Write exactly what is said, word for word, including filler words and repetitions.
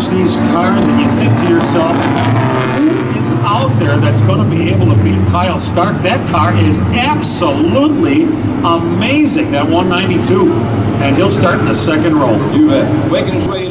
watch these cars and you think to yourself, who is out there that's going to be able to beat Kyle Stark? That car is absolutely amazing, that one ninety-two. And he'll start in the second row. You bet. Making his way